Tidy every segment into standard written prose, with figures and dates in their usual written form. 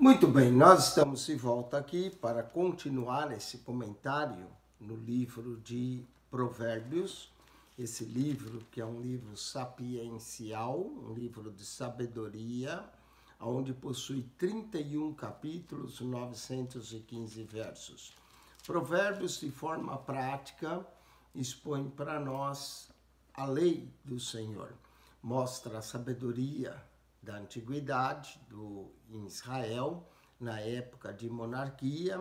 Muito bem, nós estamos de volta aqui para continuar esse comentário no livro de Provérbios, esse livro que é um livro sapiencial, um livro de sabedoria, onde possui 31 capítulos, 915 versos. Provérbios, de forma prática, expõe para nós a lei do Senhor, mostra a sabedoria da antiguidade em Israel, na época de monarquia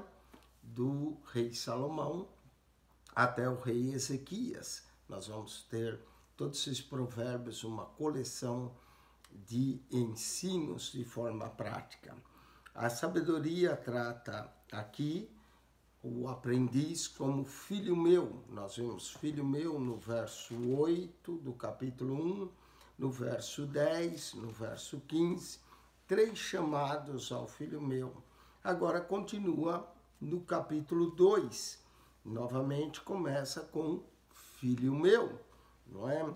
do rei Salomão até o rei Ezequias. Nós vamos ter todos esses provérbios, uma coleção de ensinos de forma prática. A sabedoria trata aqui o aprendiz como filho meu. Nós vemos filho meu no verso 8 do capítulo 1, no verso 10, no verso 15, 3 chamados ao filho meu. Agora continua no capítulo 2, novamente começa com filho meu, não é?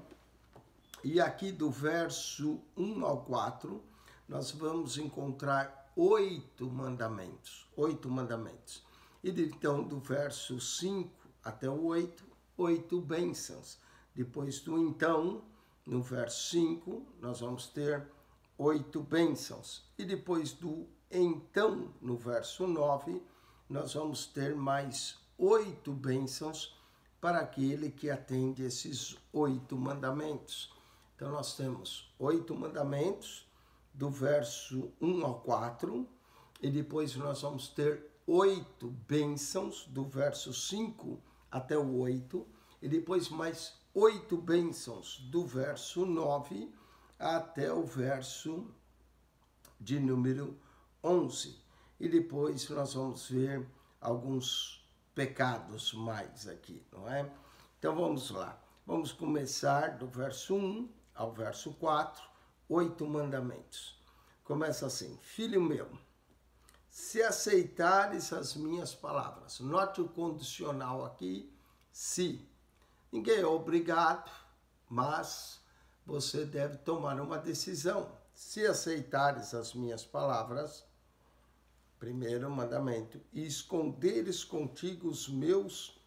E aqui do verso 1 ao 4, nós vamos encontrar 8 mandamentos, 8 mandamentos. E então do verso 5 até o 8, 8 bênçãos. Depois do então, no verso 5, nós vamos ter 8 bênçãos. E depois do então, no verso 9, nós vamos ter mais 8 bênçãos para aquele que atende esses 8 mandamentos. Então, nós temos 8 mandamentos, do verso 1 ao 4, e depois nós vamos ter 8 bênçãos, do verso 5 até o 8, e depois mais 8 bênçãos do verso 9 até o verso de número 11. E depois nós vamos ver alguns pecados mais aqui, não é? Então vamos lá. Vamos começar do verso 1 ao verso 4, 8 mandamentos. Começa assim: filho meu, se aceitares as minhas palavras. Note o condicional aqui, se. Ninguém é obrigado, mas você deve tomar uma decisão. Se aceitares as minhas palavras, primeiro mandamento, e esconderes contigo os meus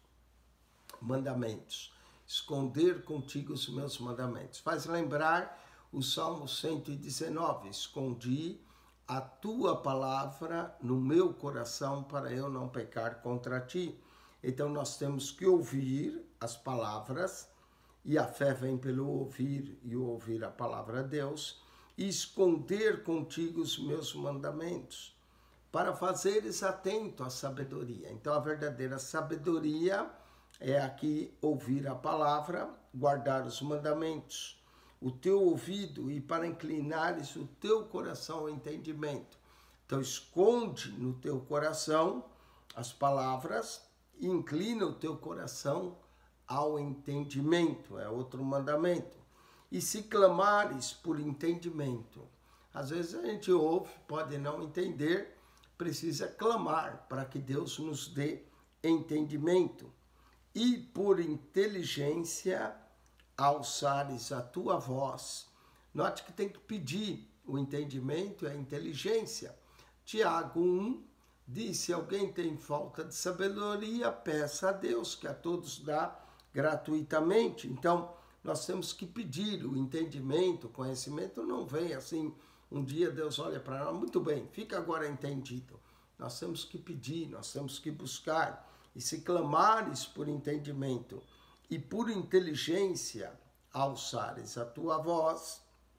mandamentos. Esconder contigo os meus mandamentos. Faz lembrar o Salmo 119, escondi a tua palavra no meu coração para eu não pecar contra ti. Então nós temos que ouvir as palavras, e a fé vem pelo ouvir, e o ouvir a palavra de Deus, e esconder contigo os meus mandamentos, para fazeres atento à sabedoria. Então a verdadeira sabedoria é aqui ouvir a palavra, guardar os mandamentos, o teu ouvido, e para inclinares o teu coração ao entendimento. Então esconde no teu coração as palavras, e inclina o teu coração ao entendimento, é outro mandamento. E se clamares por entendimento, às vezes a gente ouve, pode não entender, precisa clamar para que Deus nos dê entendimento. E por inteligência alçares a tua voz. Note que tem que pedir o entendimento e a inteligência. Tiago 1 diz: se alguém tem falta de sabedoria, peça a Deus, que a todos dá gratuitamente. Então, nós temos que pedir o entendimento, o conhecimento não vem assim, um dia Deus olha para nós, muito bem, fica agora entendido. Nós temos que pedir, nós temos que buscar. E se clamares por entendimento e por inteligência alçares a tua voz,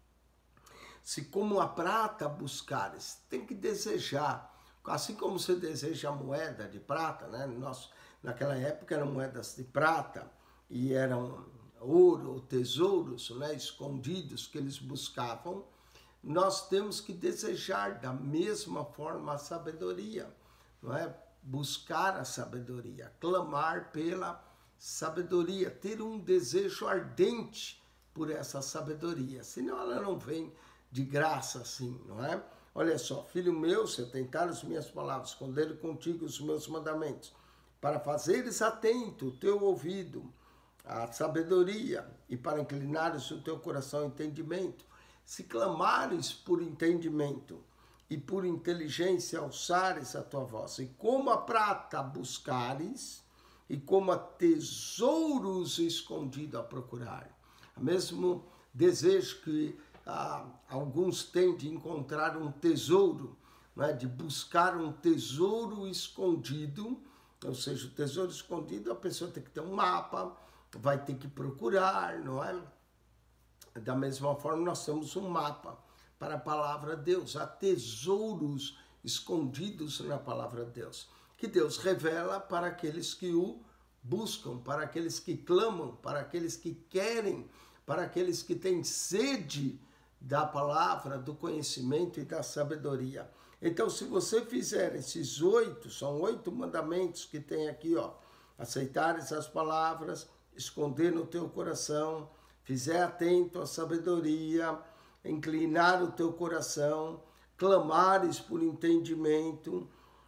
se como a prata buscares, tem que desejar, assim como você deseja a moeda de prata, né? Naquela época eram moedas de prata e eram ouro, tesouros, né? Escondidos que eles buscavam. Nós temos que desejar da mesma forma a sabedoria, não é? Buscar a sabedoria, clamar pela sabedoria, ter um desejo ardente por essa sabedoria, senão ela não vem de graça assim, não é? Olha só, filho meu, se atentares as minhas palavras, esconder contigo os meus mandamentos, para fazeres atento o teu ouvido à sabedoria e para inclinares o teu coração ao entendimento, se clamares por entendimento e por inteligência alçares a tua voz, e como a prata buscares, e como a tesouros escondidos a procurar. O mesmo desejo que alguns têm de encontrar um tesouro, não é? De buscar um tesouro escondido, ou seja, o tesouro escondido, a pessoa tem que ter um mapa, vai ter que procurar, não é? Da mesma forma, nós temos um mapa para a palavra de Deus. Há tesouros escondidos na palavra de Deus, que Deus revela para aqueles que o buscam, para aqueles que clamam, para aqueles que querem, para aqueles que têm sede da palavra, do conhecimento e da sabedoria. Então, se você fizer esses 8, são 8 mandamentos que tem aqui, ó. Aceitares as palavras, esconder no teu coração, fizer atento à sabedoria, inclinar o teu coração, clamares por entendimento,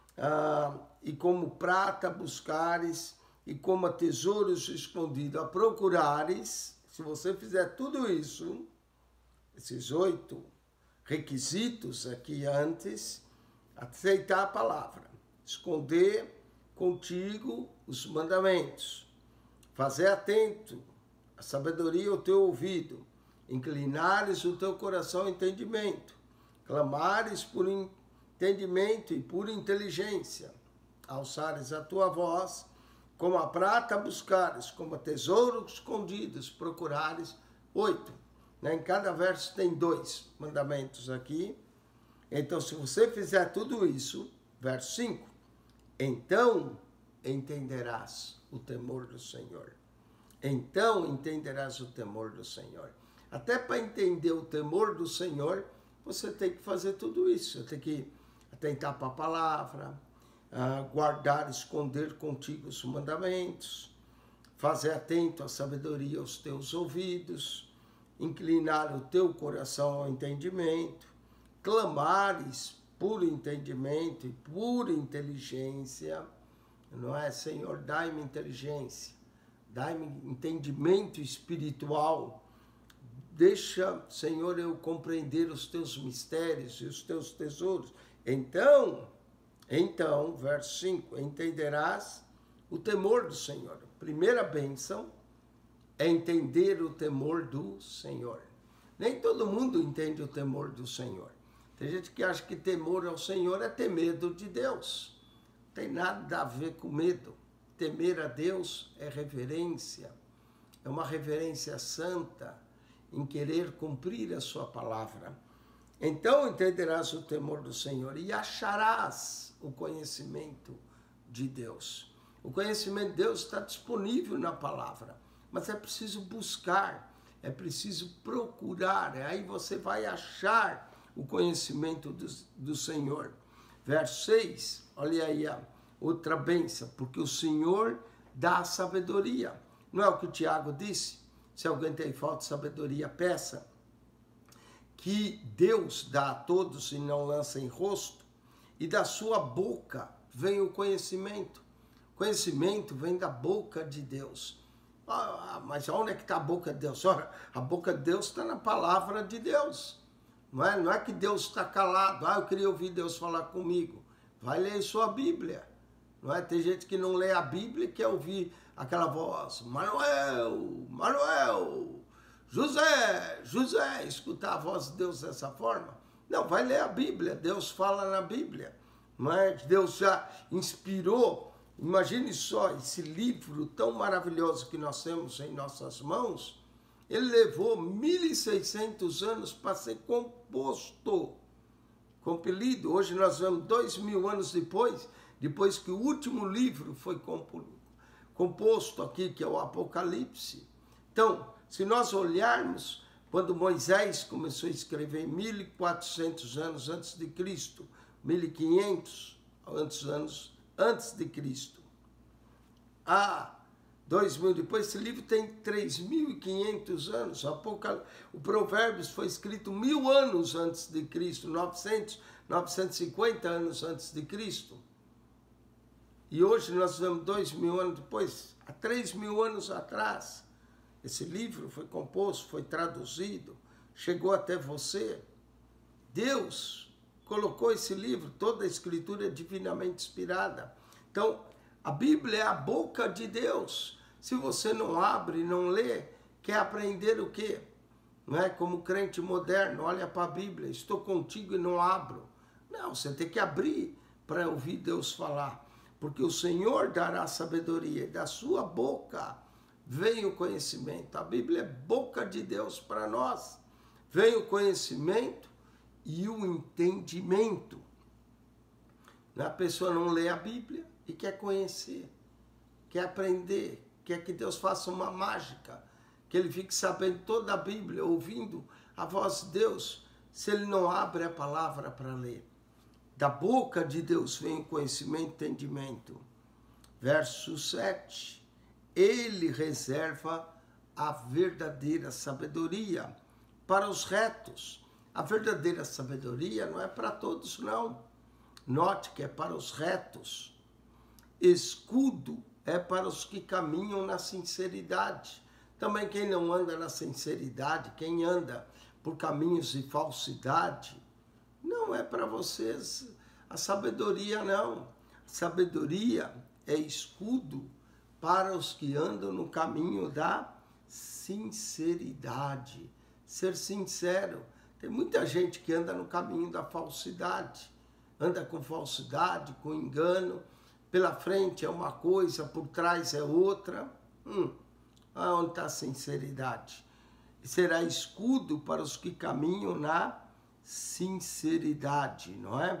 e como prata buscares, e como a tesouros escondidos a procurares. Se você fizer tudo isso, esses 8 requisitos aqui antes, aceitar a palavra, esconder contigo os mandamentos, fazer atento a sabedoria ao teu ouvido, inclinares o teu coração ao entendimento, clamares por entendimento e por inteligência, alçares a tua voz, como a prata buscares, como a tesouros escondidos procurares. 8. Em cada verso tem 2 mandamentos aqui. Então, se você fizer tudo isso, verso 5, então entenderás o temor do Senhor. Então entenderás o temor do Senhor. Até para entender o temor do Senhor, você tem que fazer tudo isso. Você tem que atentar para a palavra, guardar, esconder contigo os mandamentos, fazer atento à sabedoria aos teus ouvidos, inclinar o teu coração ao entendimento, clamares por entendimento e por inteligência, não é? Senhor, dai-me inteligência, dai-me entendimento espiritual, deixa, Senhor, eu compreender os teus mistérios e os teus tesouros. Então, verso 5, entenderás o temor do Senhor. Primeira bênção é entender o temor do Senhor. Nem todo mundo entende o temor do Senhor. Tem gente que acha que temor ao Senhor é ter medo de Deus. Não tem nada a ver com medo. Temer a Deus é reverência. É uma reverência santa em querer cumprir a sua palavra. Então entenderás o temor do Senhor e acharás o conhecimento de Deus. O conhecimento de Deus está disponível na palavra, mas é preciso buscar, é preciso procurar, aí você vai achar o conhecimento do Senhor. Verso 6, olha aí a outra bênção, porque o Senhor dá a sabedoria. Não é o que o Tiago disse? Se alguém tem falta de sabedoria, peça. Que Deus dá a todos e não lança em rosto, e da sua boca vem o conhecimento. Conhecimento vem da boca de Deus. Mas onde é que está a boca de Deus? Ora, a boca de Deus está na palavra de Deus. Não é que Deus está calado. Eu queria ouvir Deus falar comigo. Vai ler sua Bíblia. Não é? Tem gente que não lê a Bíblia e quer ouvir aquela voz. Manuel, Manuel, José, José. Escutar a voz de Deus dessa forma. Não, vai ler a Bíblia. Deus fala na Bíblia. Não é? Deus já inspirou. Imagine só esse livro tão maravilhoso que nós temos em nossas mãos. Ele levou 1.600 anos para ser composto, compelido. Hoje nós vemos 2.000 anos depois que o último livro foi composto aqui, que é o Apocalipse. Então, se nós olharmos, quando Moisés começou a escrever 1.400 anos antes de Cristo, 1.500 anos antes de Cristo, 2.000 depois, esse livro tem 3.500 anos. O Provérbios foi escrito 1.000 anos antes de Cristo, 950 anos antes de Cristo. E hoje nós vemos 2.000 anos depois, há 3.000 anos atrás. Esse livro foi composto, foi traduzido, chegou até você. Deus colocou esse livro, toda a escritura é divinamente inspirada. Então, a Bíblia é a boca de Deus. Se você não abre, não lê, quer aprender o quê? Não é como crente moderno, olha para a Bíblia, estou contigo e não abro. Não, você tem que abrir para ouvir Deus falar. Porque o Senhor dará sabedoria e da sua boca vem o conhecimento. A Bíblia é boca de Deus para nós. Vem o conhecimento e o entendimento. A pessoa não lê a Bíblia e quer conhecer, quer aprender, quer que Deus faça uma mágica, que ele fique sabendo toda a Bíblia, ouvindo a voz de Deus, se ele não abre a palavra para ler. Da boca de Deus vem o conhecimento e entendimento. Verso 7. Ele reserva a verdadeira sabedoria para os retos. A verdadeira sabedoria não é para todos, não. Note que é para os retos. Escudo é para os que caminham na sinceridade. Também quem não anda na sinceridade, quem anda por caminhos de falsidade, não é para vocês a sabedoria, não. Sabedoria é escudo para os que andam no caminho da sinceridade. Ser sincero. Tem muita gente que anda no caminho da falsidade. Anda com falsidade, com engano. Pela frente é uma coisa, por trás é outra. Onde está a sinceridade? Será escudo para os que caminham na sinceridade, não é?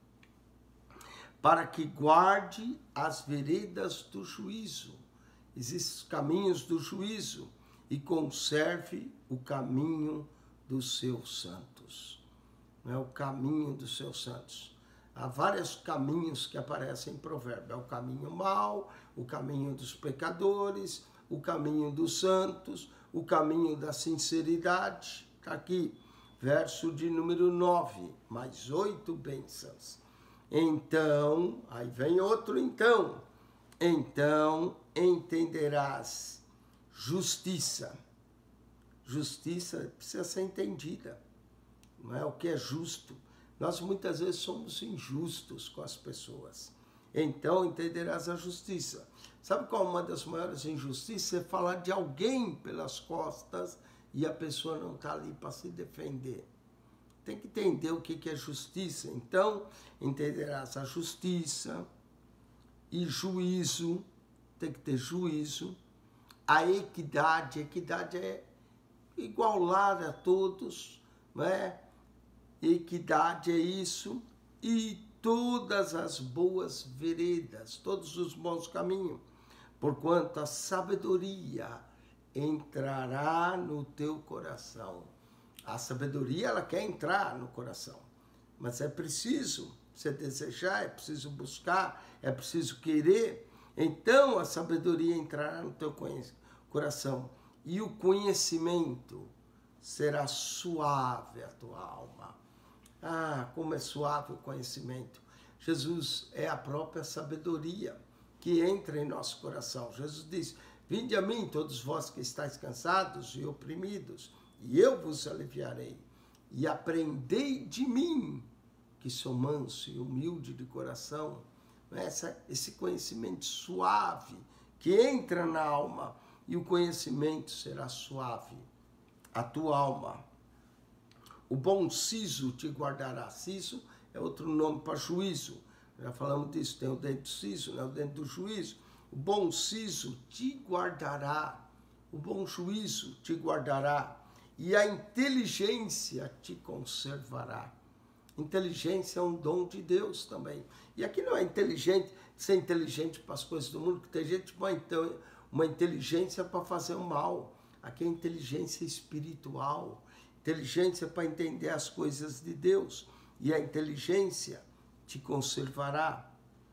Para que guarde as veredas do juízo. Existem os caminhos do juízo e conserve o caminho dos seus santos. Não é o caminho dos seus santos. Há vários caminhos que aparecem em provérbio. É o caminho mau, o caminho dos pecadores, o caminho dos santos, o caminho da sinceridade. Está aqui, verso de número 9, mais 8 bênçãos. Então, aí vem outro então. Então entenderás justiça. Justiça precisa ser entendida. Não é o que é justo. Nós muitas vezes somos injustos com as pessoas. Então entenderás a justiça. Sabe qual é uma das maiores injustiças? É falar de alguém pelas costas e a pessoa não está ali para se defender. Tem que entender o que é justiça. Então entenderás a justiça e juízo. Tem que ter juízo. A equidade. Equidade é igualar a todos, não é? Equidade é isso, e todas as boas veredas, todos os bons caminhos, porquanto a sabedoria entrará no teu coração. A sabedoria, ela quer entrar no coração, mas é preciso você desejar, é preciso buscar, é preciso querer. Então a sabedoria entrará no teu coração, e o conhecimento será suave a tua alma. Ah, como é suave o conhecimento. Jesus é a própria sabedoria que entra em nosso coração. Jesus diz: vinde a mim, todos vós que estáis cansados e oprimidos, e eu vos aliviarei. E aprendei de mim, que sou manso e humilde de coração. Esse conhecimento suave que entra na alma, e o conhecimento será suave a tua alma. O bom siso te guardará. Siso é outro nome para juízo. Já falamos disso, tem o dente do siso, né? O dente do juízo. O bom siso te guardará. O bom juízo te guardará. E a inteligência te conservará. Inteligência é um dom de Deus também. E aqui não é inteligente, ser inteligente para as coisas do mundo, que tem gente com uma inteligência para fazer o mal. Aqui é inteligência espiritual. Inteligência para entender as coisas de Deus. E a inteligência te conservará.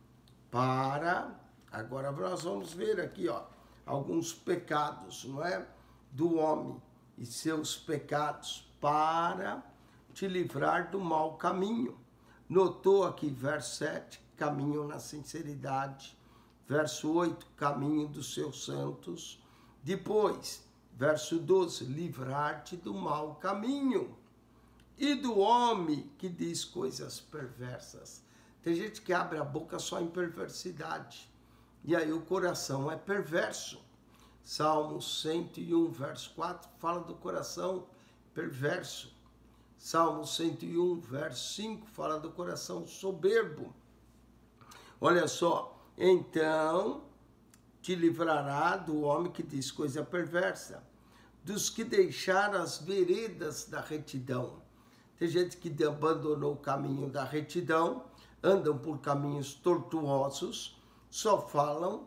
Agora nós vamos ver aqui, ó, alguns pecados, não é? Do homem e seus pecados, para te livrar do mau caminho. Notou aqui, verso 7, caminho na sinceridade. Verso 8, caminho dos seus santos. Depois, verso 12, livrar-te do mau caminho. e do homem que diz coisas perversas. Tem gente que abre a boca só em perversidade, e aí o coração é perverso. Salmo 101, verso 4, fala do coração perverso. Salmo 101, verso 5, fala do coração soberbo. Olha só, então te livrará do homem que diz coisa perversa, dos que deixaram as veredas da retidão. Tem gente que abandonou o caminho da retidão, andam por caminhos tortuosos, só falam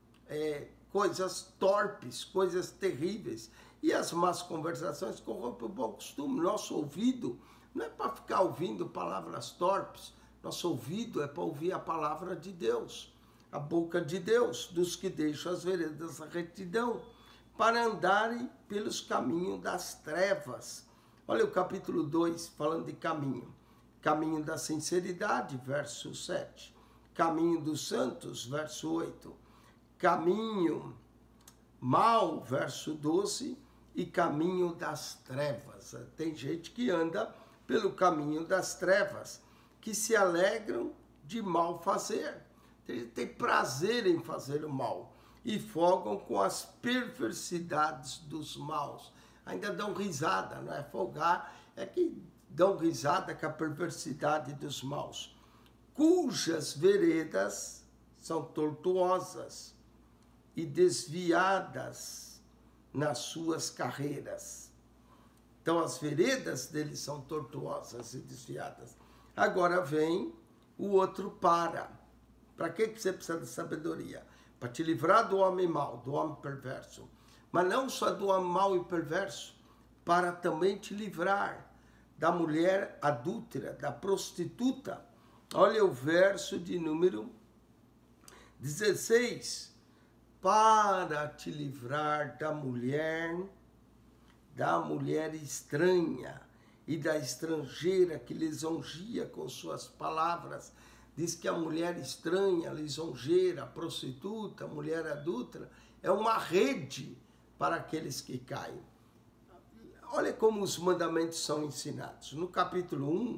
coisas torpes, coisas terríveis. E as más conversações corrompem o bom costume. Nosso ouvido não é para ficar ouvindo palavras torpes. Nosso ouvido é para ouvir a palavra de Deus, a boca de Deus, dos que deixam as veredas da retidão, para andarem pelos caminhos das trevas. Olha o capítulo 2, falando de caminho. Caminho da sinceridade, verso 7. Caminho dos santos, verso 8. Caminho mau, verso 12. E caminho das trevas. Tem gente que anda pelo caminho das trevas, que se alegram de mal fazer. Tem prazer em fazer o mal e folgam com as perversidades dos maus. Ainda dão risada, não é? Folgar é que dão risada com a perversidade dos maus, cujas veredas são tortuosas e desviadas nas suas carreiras. Então as veredas deles são tortuosas e desviadas. Agora vem o outro para. Para que você precisa de sabedoria? Para te livrar do homem mau, do homem perverso. Mas não só do homem mau e perverso, para também te livrar da mulher adúltera, da prostituta. Olha o verso de número 16. Para te livrar da mulher estranha e da estrangeira que lisonjeia com suas palavras. Diz que a mulher estranha, lisonjeira, prostituta, mulher adúltera, é uma rede para aqueles que caem. Olha como os mandamentos são ensinados. No capítulo 1,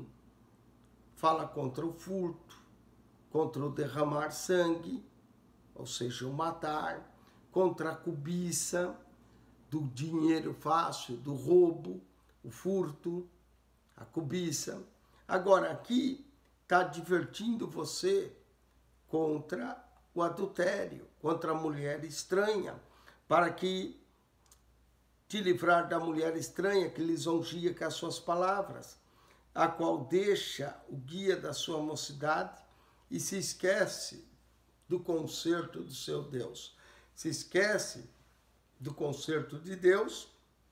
fala contra o furto, contra o derramar sangue, ou seja, o matar, contra a cobiça, do dinheiro fácil, do roubo, o furto, a cobiça. Agora aqui está advertindo você contra o adultério, contra a mulher estranha, para que te livrar da mulher estranha que lisonjeia com as suas palavras, a qual deixa o guia da sua mocidade e se esquece do concerto do seu Deus. Se esquece do concerto de Deus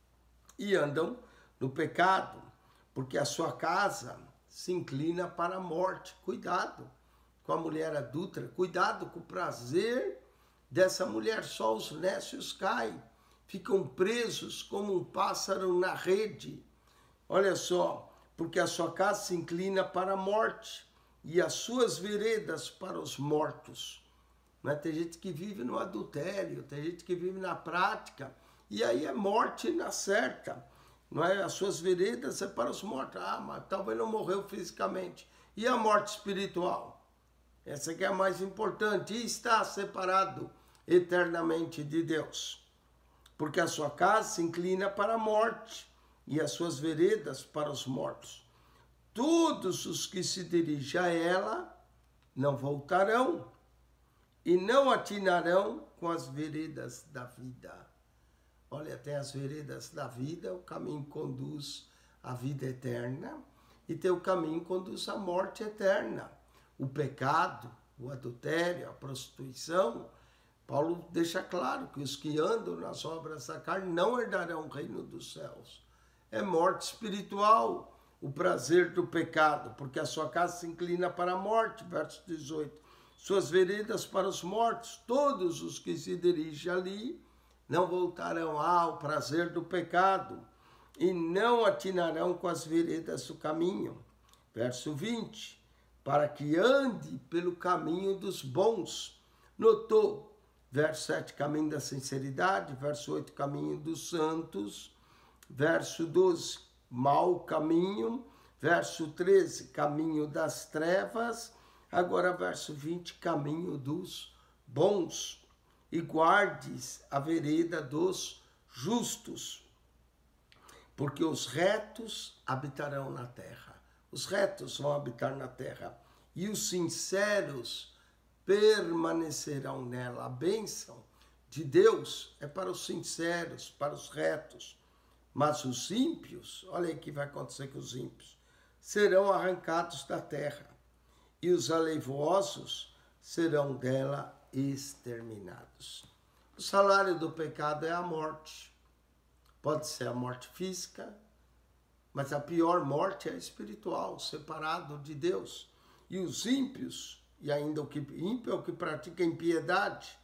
e andam no pecado, porque a sua casa se inclina para a morte. Cuidado com a mulher adúltera, cuidado com o prazer dessa mulher. Só os nécios caem, ficam presos como um pássaro na rede. Olha só, porque a sua casa se inclina para a morte e as suas veredas para os mortos. Mas tem gente que vive no adultério, tem gente que vive na prática, e aí é morte na certa. Não é? As suas veredas é para os mortos. Ah, mas talvez não morreu fisicamente. E a morte espiritual? Essa que é a mais importante. E está separado eternamente de Deus. Porque a sua casa se inclina para a morte e as suas veredas para os mortos. Todos os que se dirigem a ela não voltarão e não atinarão com as veredas da vida. Olha, tem as veredas da vida, o caminho conduz à vida eterna, e tem o caminho que conduz à morte eterna. O pecado, o adultério, a prostituição. Paulo deixa claro que os que andam nas obras da carne não herdarão o reino dos céus. É morte espiritual, o prazer do pecado, porque a sua casa se inclina para a morte, verso 18. Suas veredas para os mortos, todos os que se dirigem ali não voltarão ao prazer do pecado e não atinarão com as veredas do caminho. Verso 20, para que ande pelo caminho dos bons. Notou, verso 7, caminho da sinceridade, verso 8, caminho dos santos, verso 12, mau caminho, Verso 13, caminho das trevas. Agora, verso 20, caminho dos bons. E guardes a vereda dos justos, porque os retos habitarão na terra. Os retos vão habitar na terra. E os sinceros permanecerão nela. A bênção de Deus é para os sinceros, para os retos. Mas os ímpios, olha aí o que vai acontecer com os ímpios, serão arrancados da terra. E os aleivosos serão dela exterminados. O salário do pecado é a morte. Pode ser a morte física, mas a pior morte é a espiritual, separado de Deus. E os ímpios, e ainda o que ímpio é o que pratica impiedade,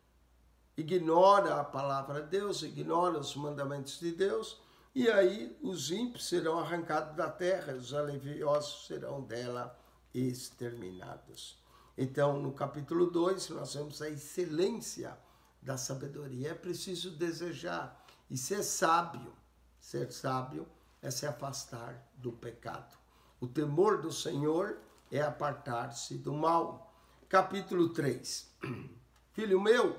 ignora a palavra de Deus, ignora os mandamentos de Deus, e aí os ímpios serão arrancados da terra, os aleivosos serão dela exterminados. Então, no capítulo 2, nós vemos a excelência da sabedoria. É preciso desejar e ser sábio. Ser sábio é se afastar do pecado. O temor do Senhor é apartar-se do mal. Capítulo 3. Filho meu,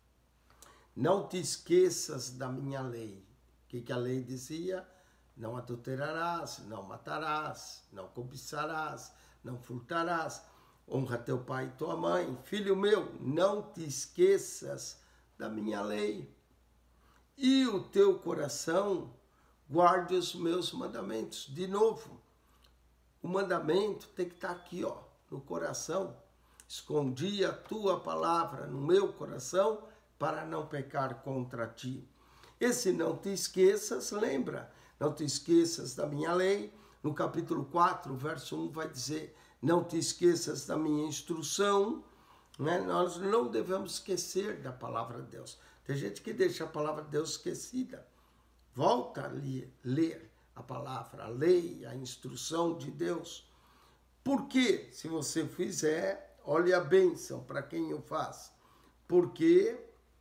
não te esqueças da minha lei. O que a lei dizia? Não adulterarás, não matarás, não cobiçarás, não furtarás. Honra teu pai e tua mãe. Filho meu, não te esqueças da minha lei. E o teu coração guarde os meus mandamentos. De novo, o mandamento tem que estar aqui, ó, no coração. Escondi a tua palavra no meu coração para não pecar contra ti. Esse não te esqueças, lembra? Não te esqueças da minha lei. No capítulo 4, verso 1 vai dizer: não te esqueças da minha instrução, né? Nós não devemos esquecer da palavra de Deus. Tem gente que deixa a palavra de Deus esquecida. Volta a ler a palavra, a lei, a instrução de Deus. Porque, se você fizer, olhe a bênção para quem o faz. Porque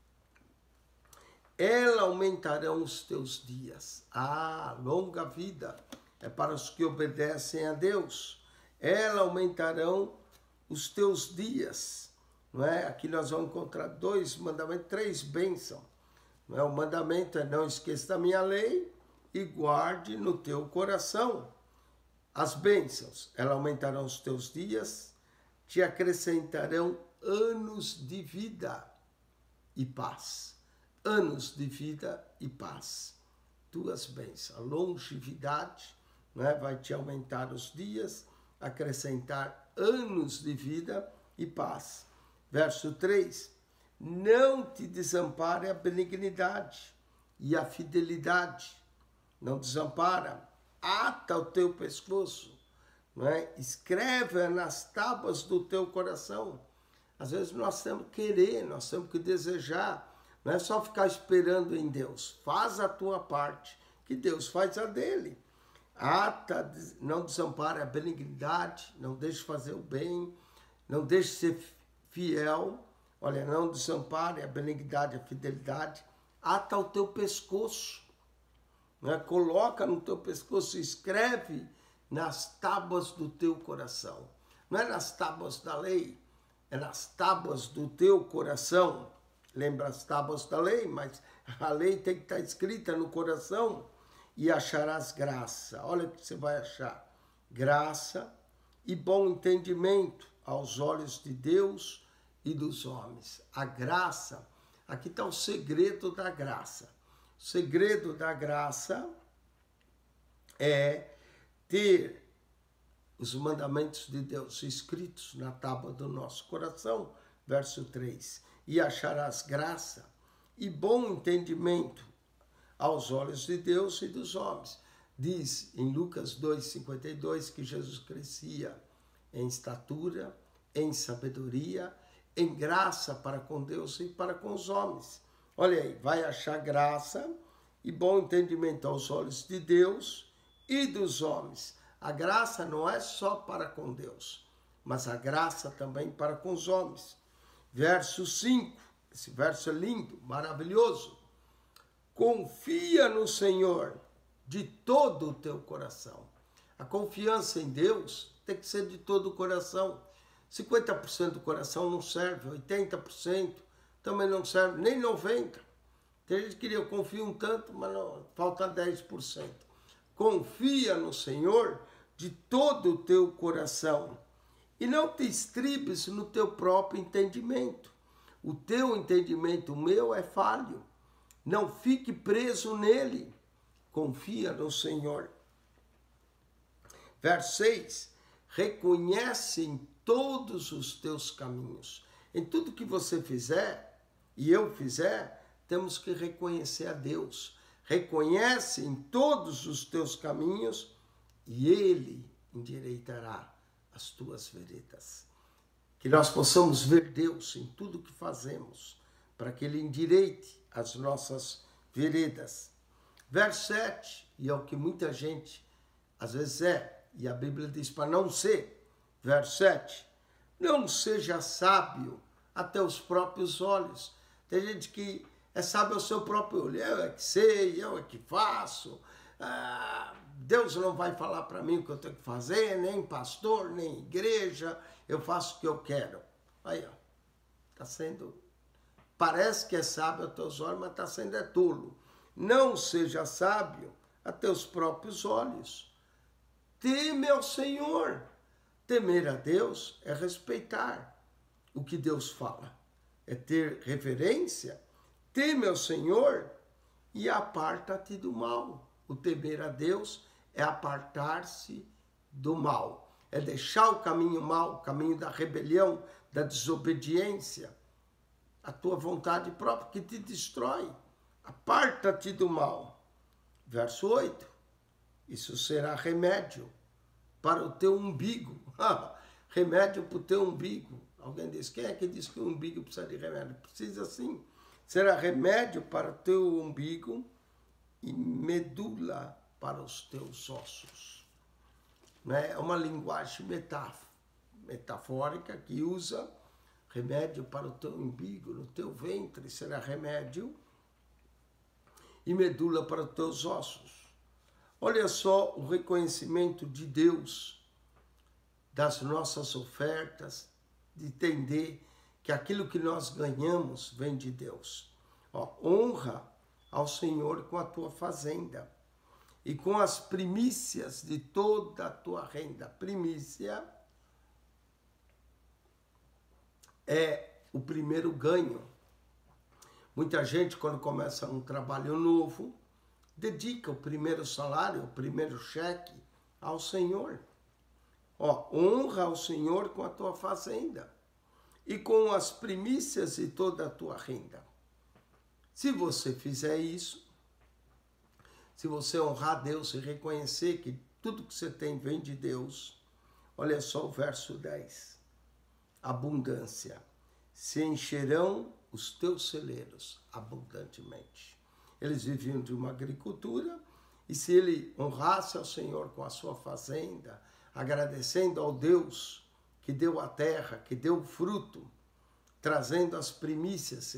ela aumentarão os teus dias. Longa vida é para os que obedecem a Deus. Ela aumentarão os teus dias. Não é? Aqui nós vamos encontrar 2 mandamentos, 3 bênçãos. Não é? O mandamento é: não esqueça da minha lei e guarde no teu coração as bênçãos. Ela aumentarão os teus dias, te acrescentarão anos de vida e paz. Anos de vida e paz. Tuas bênçãos. A longevidade, não é? Vai te aumentar os dias, acrescentar anos de vida e paz. Verso 3, não te desampare a benignidade e a fidelidade. Não desampara, ata o teu pescoço, não é? Escreve nas tábuas do teu coração. Às vezes nós temos que querer, nós temos que desejar, não é só ficar esperando em Deus. Faz a tua parte, que Deus faz a dele. Ata, não desampare a benignidade, não deixe fazer o bem, não deixe ser fiel. Olha, não desampare a benignidade, a fidelidade. Ata o teu pescoço, né? Coloca no teu pescoço, escreve nas tábuas do teu coração. Não é nas tábuas da lei, é nas tábuas do teu coração. Lembra as tábuas da lei, mas a lei tem que estar escrita no coração. E acharás graça. Olha o que você vai achar. Graça e bom entendimento aos olhos de Deus e dos homens. A graça, aqui está o segredo da graça. O segredo da graça é ter os mandamentos de Deus escritos na tábua do nosso coração. Verso 3. E acharás graça e bom entendimento aos olhos de Deus e dos homens. Diz em Lucas 2,52 que Jesus crescia em estatura, em sabedoria, em graça para com Deus e para com os homens. Olha aí, vai achar graça e bom entendimento aos olhos de Deus e dos homens. A graça não é só para com Deus, mas a graça também para com os homens. Verso 5, esse verso é lindo, maravilhoso. Confia no Senhor de todo o teu coração. A confiança em Deus tem que ser de todo o coração. 50% do coração não serve, 80% também não serve, nem 90%. Tem gente que diz, eu confio um tanto, mas não, falta 10%. Confia no Senhor de todo o teu coração e não te estribes no teu próprio entendimento. O teu entendimento, o meu, é falho. Não fique preso nele. Confia no Senhor. Verso 6. Reconhece em todos os teus caminhos. Em tudo que você fizer, e eu fizer, temos que reconhecer a Deus. Reconhece em todos os teus caminhos e Ele endireitará as tuas veredas. Que nós possamos ver Deus em tudo que fazemos, para que Ele endireite as nossas veredas. Verso 7, e é o que muita gente às vezes e a Bíblia diz para não ser. Verso 7, não seja sábio a teus próprios olhos. Tem gente que é sábio ao seu próprio olho. Eu é que sei, eu é que faço. Deus não vai falar para mim o que eu tenho que fazer, nem pastor, nem igreja. Eu faço o que eu quero. Aí, ó, está sendo... Parece que é sábio aos teus olhos, mas está sendo tolo. Não seja sábio a teus próprios olhos. Teme ao Senhor. Temer a Deus é respeitar o que Deus fala. É ter reverência. Teme ao Senhor e aparta-te do mal. O temer a Deus é apartar-se do mal. É deixar o caminho mau, o caminho da rebelião, da desobediência, a tua vontade própria que te destrói. Aparta-te do mal. Verso 8. Isso será remédio para o teu umbigo. Remédio para o teu umbigo. Alguém diz, quem é que diz que o umbigo precisa de remédio? Precisa sim. Será remédio para o teu umbigo e medula para os teus ossos. É uma linguagem metafórica que usa remédio para o teu umbigo, no teu ventre será remédio e medula para os teus ossos. Olha só o reconhecimento de Deus das nossas ofertas, de entender que aquilo que nós ganhamos vem de Deus. Honra ao Senhor com a tua fazenda e com as primícias de toda a tua renda. Primícia é o primeiro ganho. Muita gente, quando começa um trabalho novo, dedica o primeiro salário, o primeiro cheque ao Senhor. Honra ao Senhor com a tua fazenda e com as primícias de toda a tua renda. Se você fizer isso, se você honrar a Deus e reconhecer que tudo que você tem vem de Deus, olha só o verso 10. Abundância. Se encherão os teus celeiros abundantemente. Eles viviam de uma agricultura e se ele honrasse ao Senhor com a sua fazenda, agradecendo ao Deus que deu a terra, que deu o fruto, trazendo as primícias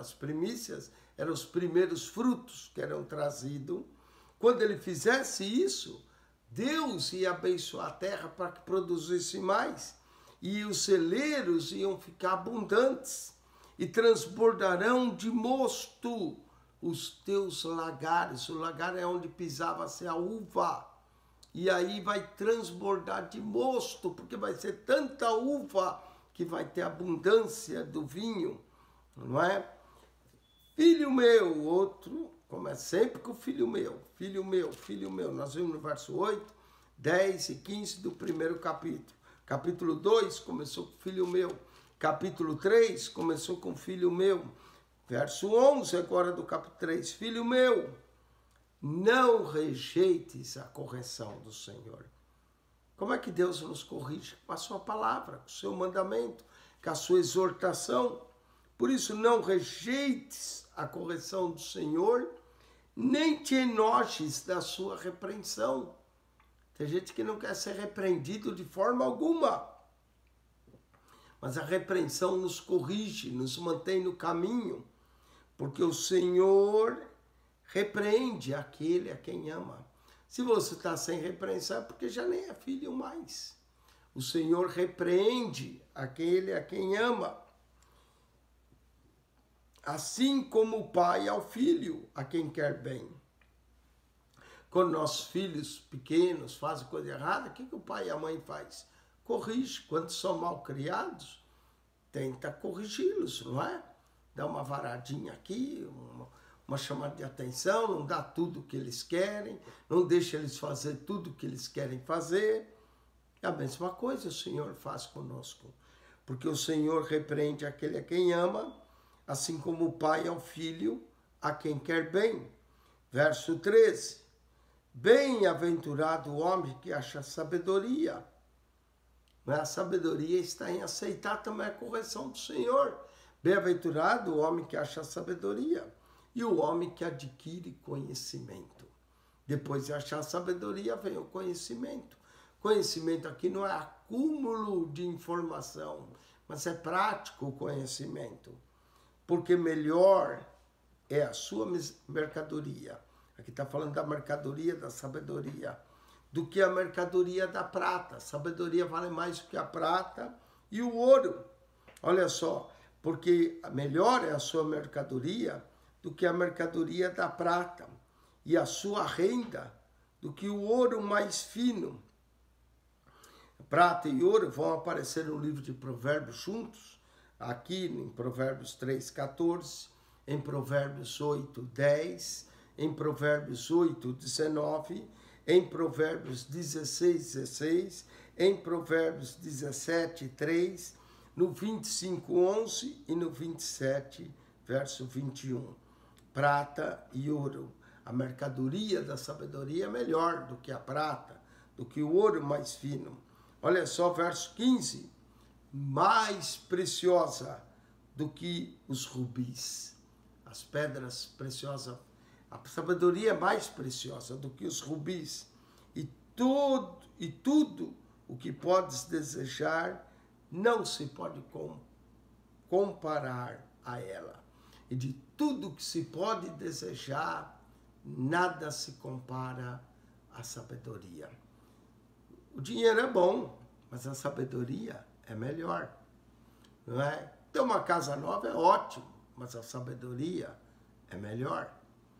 eram os primeiros frutos que eram trazidos. Quando ele fizesse isso, Deus ia abençoar a terra para que produzisse mais. E os celeiros iam ficar abundantes e transbordarão de mosto os teus lagares. O lagar é onde pisava-se a uva. E aí vai transbordar de mosto, porque vai ser tanta uva que vai ter abundância do vinho, não é? Filho meu, outro, começa sempre com filho meu, filho meu, filho meu. Nós vimos no verso 8, 10 e 15 do primeiro capítulo. Capítulo 2 começou com filho meu. Capítulo 3 começou com filho meu. Verso 11 agora do capítulo 3. Filho meu, não rejeites a correção do Senhor. Como é que Deus nos corrige? Com a sua palavra, com o seu mandamento, com a sua exortação. Por isso, não rejeites a correção do Senhor, nem te enojes da sua repreensão. Tem gente que não quer ser repreendido de forma alguma. Mas a repreensão nos corrige, nos mantém no caminho, porque o Senhor repreende aquele a quem ama. Se você está sem repreensão, é porque já nem é filho mais. O Senhor repreende aquele a quem ama, assim como o pai ao filho, a quem quer bem. Quando nossos filhos pequenos fazem coisa errada, o que o pai e a mãe faz? Corrige. Quando são mal criados, tenta corrigi-los, não é? Dá uma varadinha aqui, uma chamada de atenção, não dá tudo o que eles querem, não deixa eles fazer tudo o que eles querem fazer. É a mesma coisa o Senhor faz conosco. Porque o Senhor repreende aquele a quem ama, assim como o pai ao filho, a quem quer bem. Verso 13. Bem-aventurado o homem que acha sabedoria. A sabedoria está em aceitar também a correção do Senhor. Bem-aventurado o homem que acha sabedoria e o homem que adquire conhecimento. Depois de achar sabedoria, vem o conhecimento. Conhecimento aqui não é acúmulo de informação, mas é prático o conhecimento. Porque melhor é a sua mercadoria. Aqui está falando da mercadoria da sabedoria, do que a mercadoria da prata. A sabedoria vale mais do que a prata e o ouro. Olha só, porque melhor é a sua mercadoria do que a mercadoria da prata, e a sua renda do que o ouro mais fino. Prata e ouro vão aparecer no livro de Provérbios juntos, aqui em Provérbios 3:14, em Provérbios 8:10, em Provérbios 8:19, em Provérbios 16:16, em Provérbios 17:3, no 25:11 e no 27, verso 21. Prata e ouro. A mercadoria da sabedoria é melhor do que a prata, do que o ouro mais fino. Olha só, verso 15. Mais preciosa do que os rubis. As pedras preciosas. A sabedoria é mais preciosa do que os rubis. E tudo o que podes desejar não se pode comparar a ela. E de tudo que se pode desejar, nada se compara à sabedoria. O dinheiro é bom, mas a sabedoria é melhor, não é? Ter uma casa nova é ótimo, mas a sabedoria é melhor.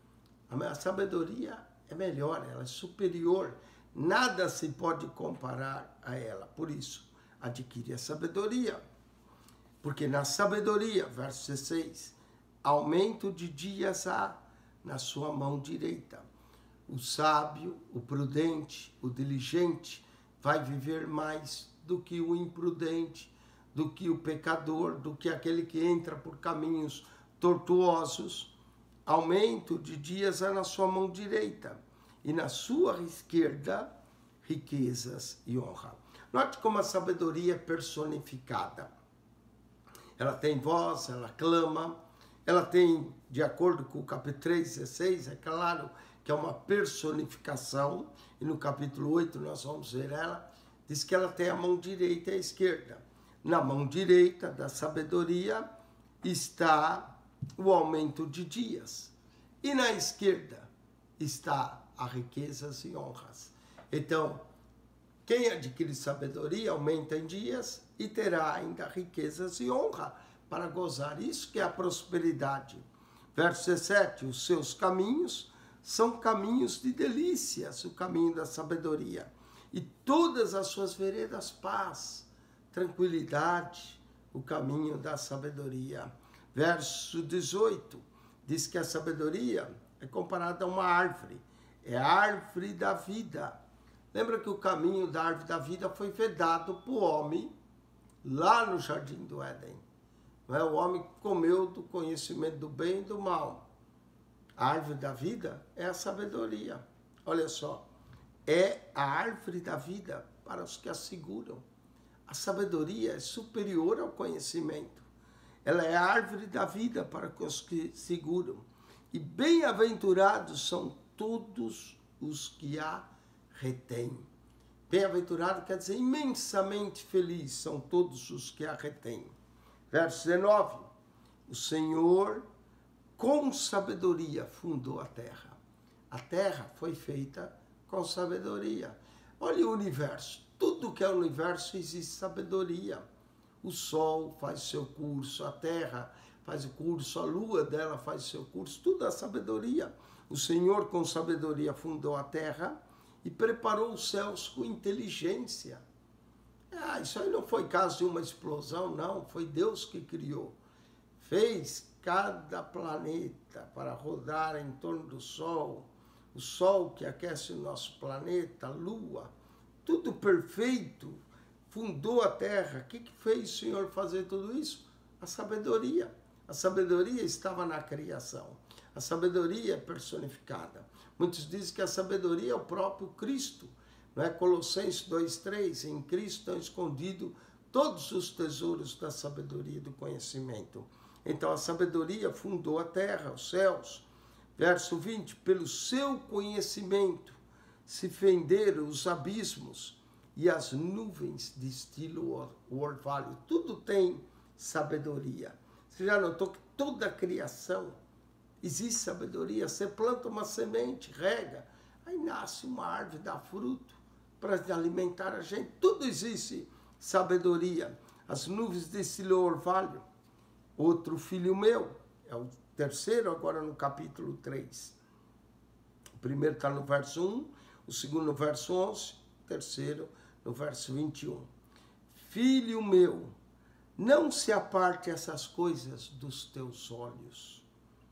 A sabedoria é melhor, ela é superior. Nada se pode comparar a ela. Por isso, adquire a sabedoria. Porque na sabedoria, verso 16, aumento de dias há na sua mão direita. O sábio, o prudente, o diligente vai viver mais do que o imprudente, do que o pecador, do que aquele que entra por caminhos tortuosos. Aumento de dias há na sua mão direita e na sua esquerda riquezas e honra. Note como a sabedoria é personificada. Ela tem voz, ela clama, ela tem, de acordo com o capítulo 3:16, é claro que é uma personificação, e no capítulo 8 nós vamos ver ela, diz que ela tem a mão direita e a esquerda. Na mão direita da sabedoria está o aumento de dias, e na esquerda está as riquezas e honras. Então, quem adquire sabedoria aumenta em dias e terá ainda riquezas e honra para gozar. Isso que é a prosperidade. Verso 17, os seus caminhos são caminhos de delícias, o caminho da sabedoria. E todas as suas veredas, paz, tranquilidade, o caminho da sabedoria. Verso 18, diz que a sabedoria é comparada a uma árvore. É a árvore da vida. Lembra que o caminho da árvore da vida foi vedado para o homem lá no Jardim do Éden. Não é? O homem comeu do conhecimento do bem e do mal. A árvore da vida é a sabedoria. Olha só, é a árvore da vida para os que a seguram. A sabedoria é superior ao conhecimento. Ela é a árvore da vida para os que seguram. E bem-aventurados são todos os que a retêm. Bem-aventurado quer dizer imensamente feliz são todos os que a retêm. Verso 19. O Senhor com sabedoria fundou a terra. A terra foi feita com sabedoria. Olha o universo. Tudo que é o universo existe sabedoria. O Sol faz seu curso, a Terra faz o curso, a Lua dela faz seu curso, tudo é sabedoria. O Senhor com sabedoria fundou a Terra e preparou os céus com inteligência. Isso aí não foi caso de uma explosão, não. Foi Deus que criou. Fez cada planeta para rodar em torno do Sol. O Sol que aquece o nosso planeta, a Lua. Tudo perfeito. Fundou a Terra. O que fez o Senhor fazer tudo isso? A sabedoria. A sabedoria estava na criação. A sabedoria é personificada. Muitos dizem que a sabedoria é o próprio Cristo. Não é? Colossenses 2:3, em Cristo estão escondidos todos os tesouros da sabedoria e do conhecimento. Então a sabedoria fundou a terra, os céus. Verso 20, pelo seu conhecimento se fenderam os abismos e as nuvens destilam o orvalho. Tudo tem sabedoria. Você já notou que toda a criação existe sabedoria? Você planta uma semente, rega, aí nasce uma árvore, dá fruto para alimentar a gente. Tudo existe sabedoria. As nuvens destilam o orvalho. Outro filho meu, é o terceiro agora no capítulo 3. O primeiro está no verso 1, o segundo no verso 11, o terceiro no verso 21. Filho meu, não se aparte essas coisas dos teus olhos.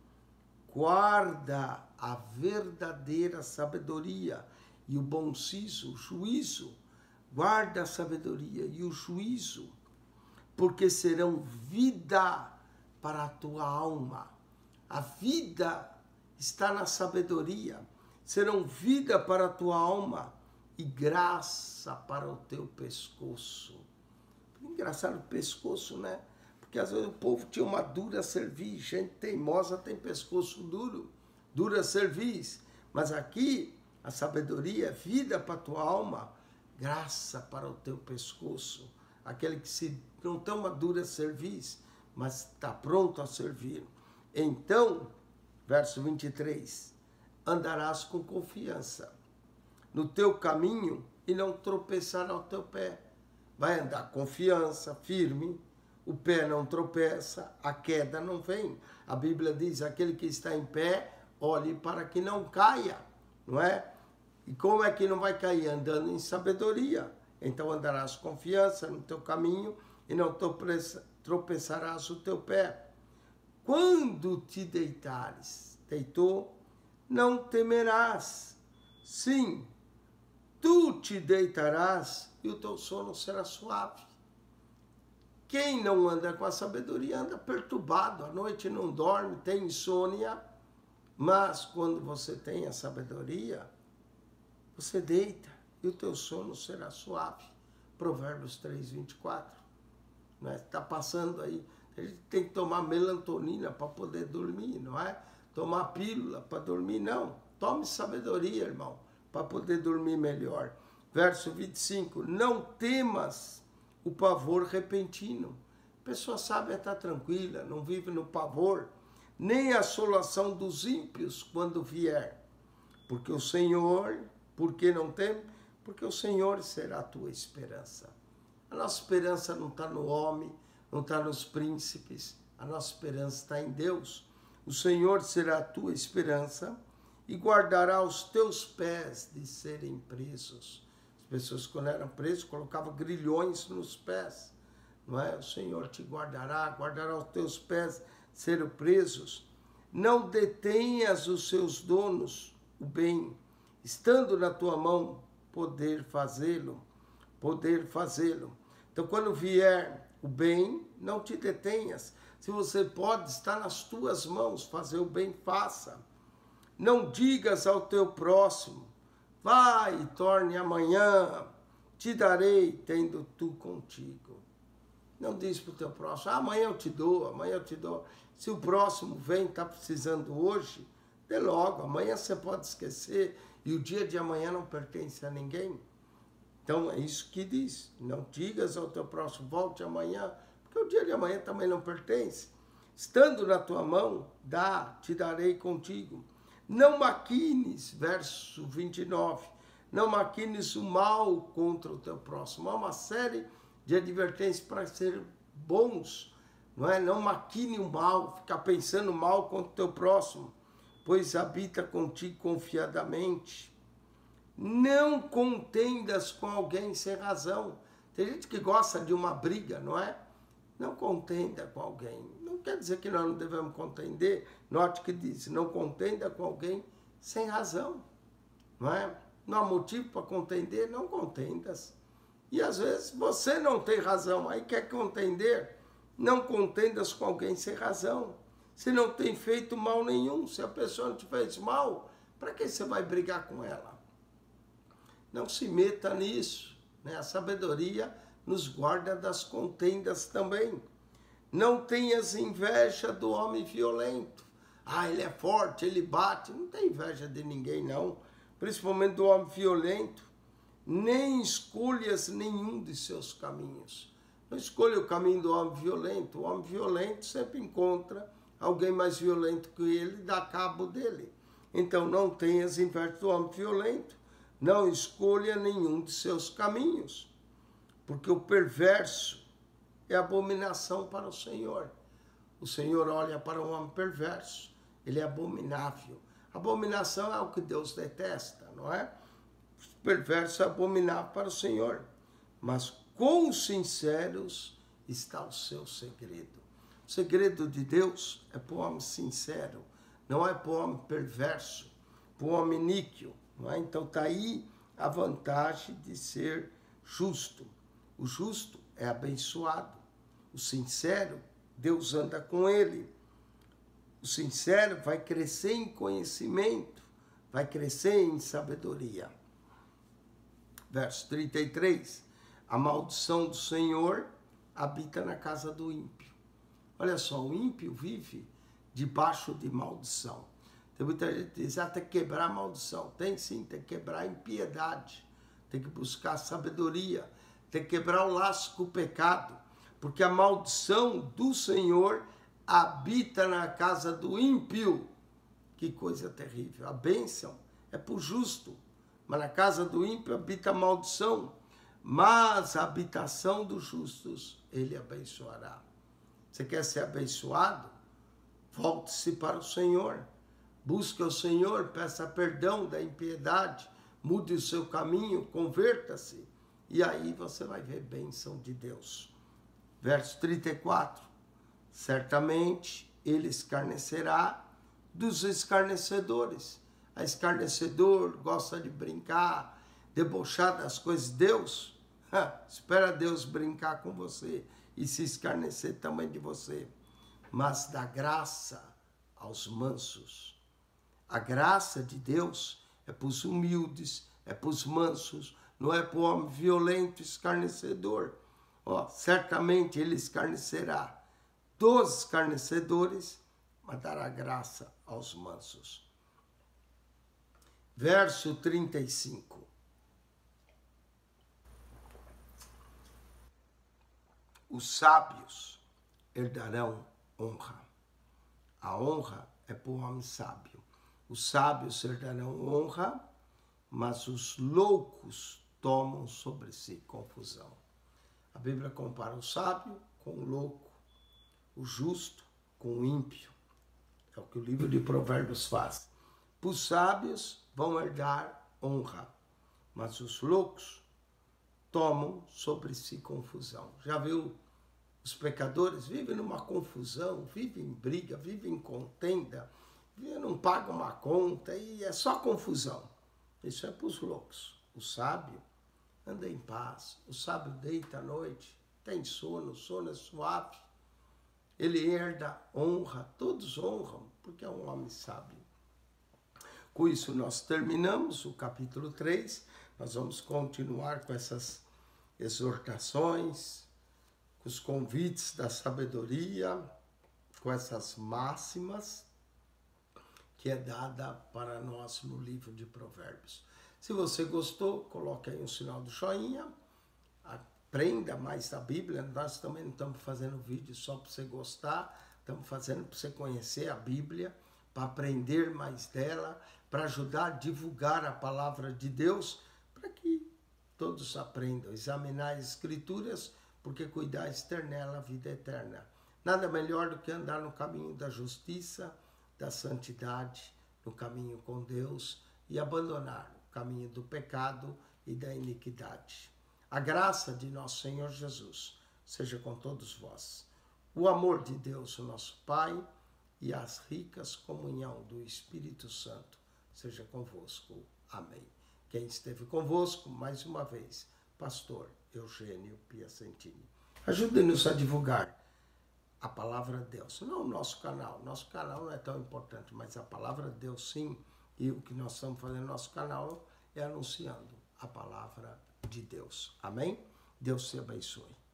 Guarda a verdadeira sabedoria e o bom siso, o juízo. Guarda a sabedoria e o juízo, porque serão vida para a tua alma. A vida está na sabedoria. Serão vida para a tua alma e graça para o teu pescoço. Engraçado o pescoço, né? Porque às vezes o povo tinha uma dura cerviz. Gente teimosa tem pescoço duro, dura cerviz. Mas aqui a sabedoria é vida para a tua alma, graça para o teu pescoço. Aquele que não tem uma dura cerviz, mas está pronto a servir. Então, verso 23, andarás com confiança no teu caminho e não tropeçará o teu pé. Vai andar com confiança, firme, o pé não tropeça, a queda não vem. A Bíblia diz, aquele que está em pé, olhe para que não caia, não é? E como é que não vai cair? Andando em sabedoria. Então andarás com confiança no teu caminho e não tropeçarás o teu pé. Quando te deitares, deitou, não temerás. Sim, tu te deitarás e o teu sono será suave. Quem não anda com a sabedoria anda perturbado, à noite não dorme, tem insônia, mas quando você tem a sabedoria, você deita e o teu sono será suave. Provérbios 3:24. Está passando aí, a gente tem que tomar melatonina para poder dormir, não é? Tomar pílula para dormir, não. Tome sabedoria, irmão, para poder dormir melhor. Verso 25, não temas o pavor repentino. A pessoa sábia está tranquila, não vive no pavor, nem a assolação dos ímpios quando vier. Porque o Senhor, por que não teme? Porque o Senhor será a tua esperança. A nossa esperança não está no homem, não está nos príncipes, a nossa esperança está em Deus. O Senhor será a tua esperança e guardará os teus pés de serem presos. As pessoas, quando eram presos, colocavam grilhões nos pés, não é? O Senhor te guardará, guardará os teus pés de serem presos. Não detenhas os seus donos o bem, estando na tua mão, poder fazê-lo. Então, quando vier o bem, não te detenhas. Se você pode, está nas tuas mãos, fazer o bem, faça. Não digas ao teu próximo, vai e torne amanhã, te darei, tendo tu contigo. Não diz para o teu próximo, amanhã eu te dou, amanhã eu te dou. Se o próximo vem, está precisando hoje, dê logo, amanhã você pode esquecer, e o dia de amanhã não pertence a ninguém. Então, é isso que diz. Não digas ao teu próximo, volte amanhã, porque o dia de amanhã também não pertence. Estando na tua mão, te darei contigo. Não maquines, verso 29, não maquines o mal contra o teu próximo. Há uma série de advertências para ser bons, não é? Não maquine o mal, ficar pensando mal contra o teu próximo, pois habita contigo confiadamente. Não contendas com alguém sem razão. Tem gente que gosta de uma briga, não é? Não contenda com alguém. Não quer dizer que nós não devemos contender. Note que diz, não contenda com alguém sem razão, não é? Não há motivo para contender, não contendas. E às vezes você não tem razão, aí quer contender. Não contendas com alguém sem razão. Se não tem feito mal nenhum, se a pessoa não te fez mal, para que você vai brigar com ela? Não se meta nisso, né? A sabedoria nos guarda das contendas também. Não tenhas inveja do homem violento. Ah, ele é forte, ele bate. Não tem inveja de ninguém, não. Principalmente do homem violento. Nem escolhas nenhum de seus caminhos. Não escolha o caminho do homem violento. O homem violento sempre encontra alguém mais violento que ele e dá cabo dele. Então não tenhas inveja do homem violento. Não escolha nenhum de seus caminhos. Porque o perverso é abominação para o Senhor. O Senhor olha para o homem perverso. Ele é abominável. Abominação é o que Deus detesta, não é? O perverso é abominável para o Senhor. Mas com os sinceros está o seu segredo. O segredo de Deus é para o homem sincero. Não é para o homem perverso. Para o homem iníquo. Não é? Então está aí a vantagem de ser justo. O justo é abençoado. O sincero, Deus anda com ele. O sincero vai crescer em conhecimento, vai crescer em sabedoria. Verso 33. A maldição do Senhor habita na casa do ímpio. Olha só, o ímpio vive debaixo de maldição. Tem muita gente que diz, tem que quebrar a maldição. Tem sim, tem que quebrar a impiedade. Tem que buscar sabedoria. Tem que quebrar o laço com o pecado. Porque a maldição do Senhor habita na casa do ímpio. Que coisa terrível. A bênção é para o justo. Mas na casa do ímpio habita a maldição. Mas a habitação dos justos ele abençoará. Você quer ser abençoado? Volte-se para o Senhor. Busque o Senhor, peça perdão da impiedade. Mude o seu caminho, converta-se. E aí você vai ver bênção de Deus. Verso 34. Certamente ele escarnecerá dos escarnecedores. A escarnecedor gosta de brincar, debochar das coisas de Deus. Espera Deus brincar com você e se escarnecer também de você. Mas dá graça aos mansos. A graça de Deus é para os humildes, é para os mansos, não é para o homem violento, escarnecedor. Certamente ele escarnecerá dos escarnecedores, mas dará graça aos mansos. Verso 35. Os sábios herdarão honra. A honra é para o homem sábio. Os sábios herdarão honra, mas os loucos tomam sobre si confusão. A Bíblia compara o sábio com o louco, o justo com o ímpio. É o que o livro de Provérbios faz. Os sábios vão herdar honra, mas os loucos tomam sobre si confusão. Já viu? Os pecadores vivem numa confusão, vivem em briga, vivem em contenda, não pagam uma conta e é só confusão. Isso é para os loucos. O sábio anda em paz, o sábio deita à noite, tem sono, o sono é suave. Ele herda honra, todos honram, porque é um homem sábio. Com isso nós terminamos o capítulo 3, nós vamos continuar com essas exortações, com os convites da sabedoria, com essas máximas que é dada para nós no livro de Provérbios. Se você gostou, coloque aí um sinal do joinha, aprenda mais da Bíblia. Nós também não estamos fazendo vídeo só para você gostar, estamos fazendo para você conhecer a Bíblia, para aprender mais dela, para ajudar a divulgar a palavra de Deus, para que todos aprendam, examinar as Escrituras, porque cuidar ter nela a vida eterna. Nada melhor do que andar no caminho da justiça, da santidade, no caminho com Deus e abandonar o caminho do pecado e da iniquidade. A graça de nosso Senhor Jesus seja com todos vós. O amor de Deus, o nosso Pai, e as ricas comunhão do Espírito Santo seja convosco. Amém. Quem esteve convosco, mais uma vez, pastor Eugênio Piacentini. Ajude-nos a divulgar a palavra de Deus, não o nosso canal. Nosso canal não é tão importante, mas a palavra de Deus sim. E o que nós estamos fazendo no nosso canal é anunciando a palavra de Deus. Amém? Deus te abençoe.